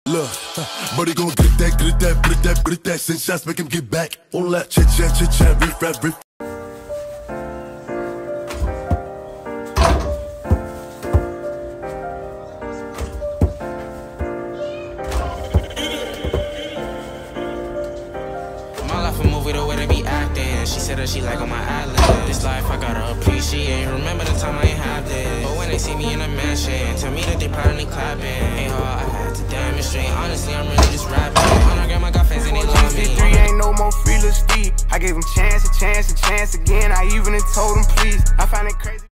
Look, but he gon' get that, get that, get that, get that. Send shots, make him get back. All that chit chat, riff rap, riff. My life a movie, the way they be acting. She said that she like on my island. This life I gotta appreciate. Remember the time I ain't had this. But when they see me in a mansion, tell me that they proudly clapping. Ain't hard, I had to demonstrate. Honestly, I'm really just rapping. On our grandma got fans and they love me. 3 ain't no more free little Steve. I gave him chance again. I even told him please. I find it crazy.